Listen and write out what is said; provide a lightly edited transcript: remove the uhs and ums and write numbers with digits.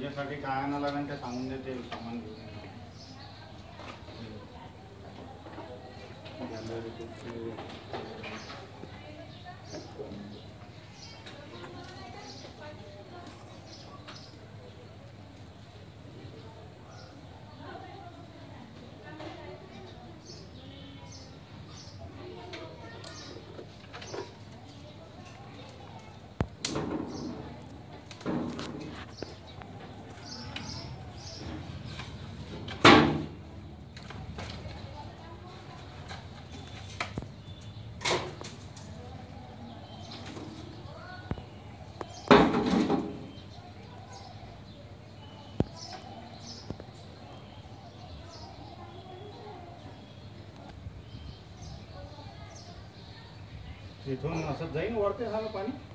पूजेसाठी काय आणावं लागेल ते सांगून देते, सामान घेऊन येणार. इथून असं जाईन वरते झालं पाणी.